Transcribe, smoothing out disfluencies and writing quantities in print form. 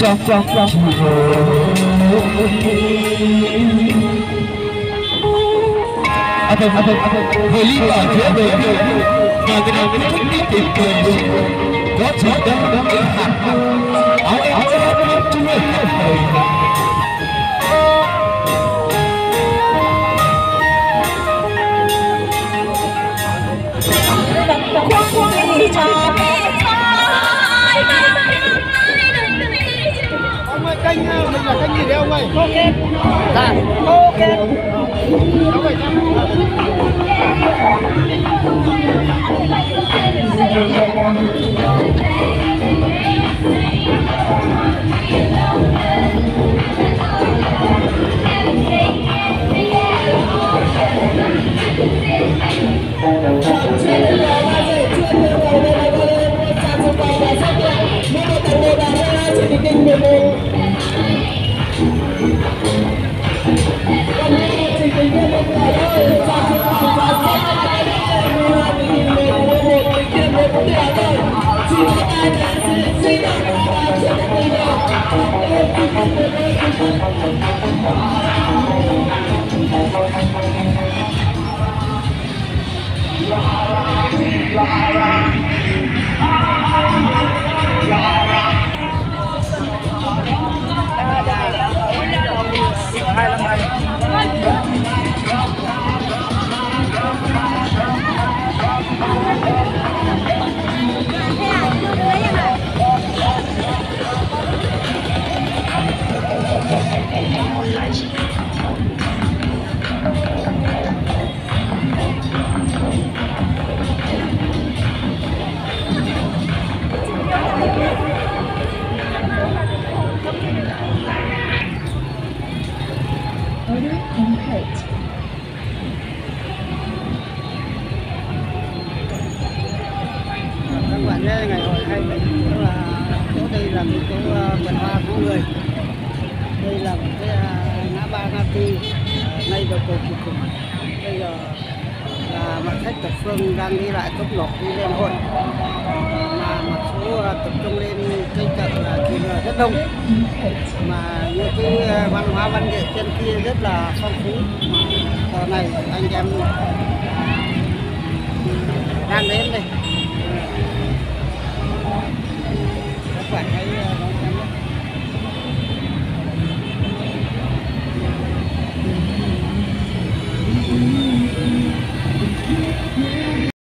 Người lý tỏ phía về và cái nào cái chút đi tìm cười có chỉ đâm cái hạt áo áo chung người ông ơi, kênh mình là kênh gì đấy ông ơi? Ok. Đúng rồi ngày hội 27 là chỗ đây là cái chỗ vườn hoa của người. Đây là một cái ngã ba Ngã Tư ngay đầu cầu Kỳ Cục. Bây giờ là mặt khách thập phương đang đi lại tốc độ đi lên hội, mà một số tập trung lên cây chợ là thì là rất đông, mà những cái văn hóa văn nghệ trên kia rất là phong phú. Giờ này anh em đang đến đây.